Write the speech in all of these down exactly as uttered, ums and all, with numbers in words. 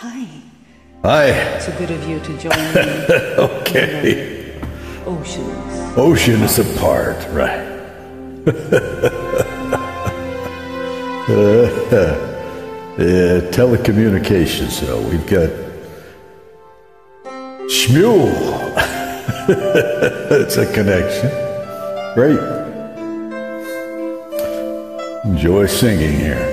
Hi. Hi. So good of you to join me. Okay. Oceans. Ocean is apart, right? uh, yeah, telecommunications, so we've got Shmuel. It's a connection. Great. Enjoy singing here.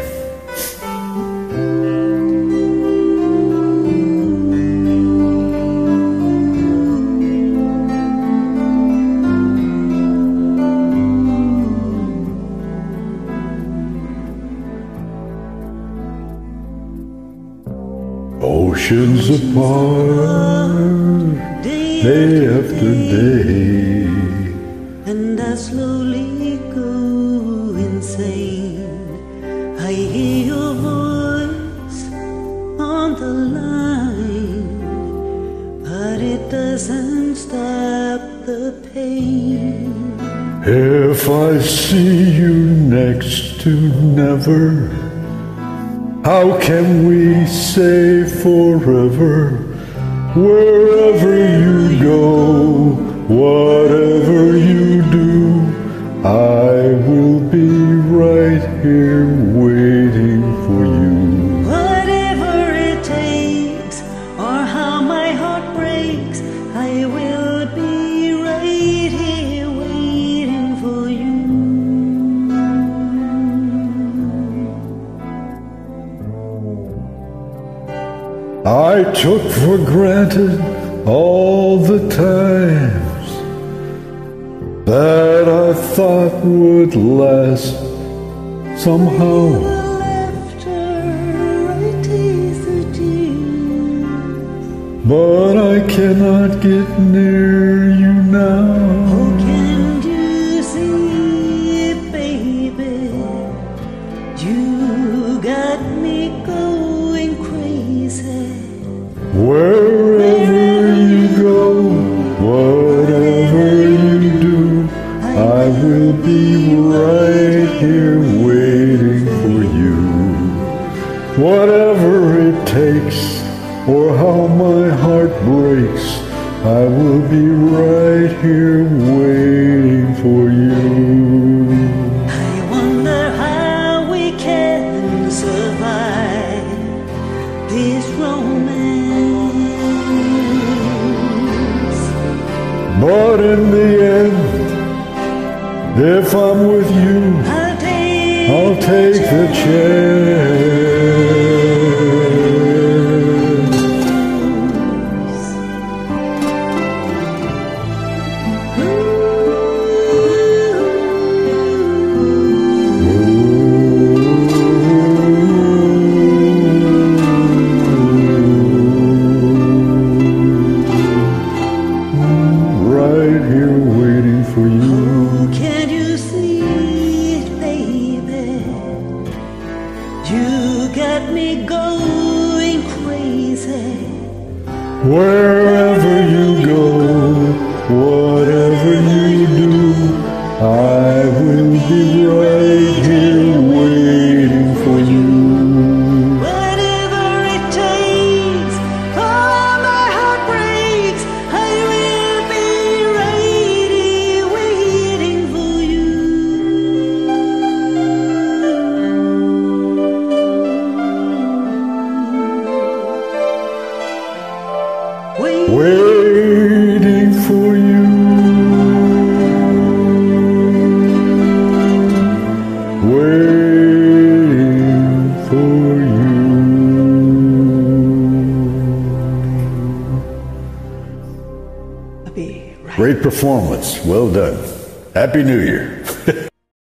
Oceans apart, day after day, and I slowly go insane. I hear your voice on the line, but it doesn't stop the pain. If I see you next to never, how can we say forever? Wherever you go, whatever you do, I will be right here waiting for you. Whatever it takes, or how my heart breaks, I will be right here waiting for you. I took for granted all the times that I thought would last somehow. After I taste the tears, But I cannot get near you now. oh, can't you see, baby? You got me going crazy. Wherever you go, whatever you do, I will be right here waiting for you. Whatever it takes, or how my heart breaks, I will be right here waiting for you. I wonder how we can survive this romance. But in the end, if I'm with you, I'll take, I'll take the chance. Right here waiting for you. Oh, can't you see it, baby? You got me going crazy. Wherever you go, whatever you do, I will be right here waiting for you. Whatever it takes, oh, my heart breaks, I will be right here waiting for you. Wait. Waiting for you. Waiting for you. I'll be right. Great performance. Well done. Happy New Year.